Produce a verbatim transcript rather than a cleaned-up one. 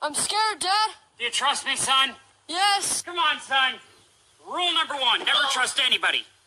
I'm scared, Dad. Do you trust me, son? Yes. Come on, son. Rule number one, never trust anybody.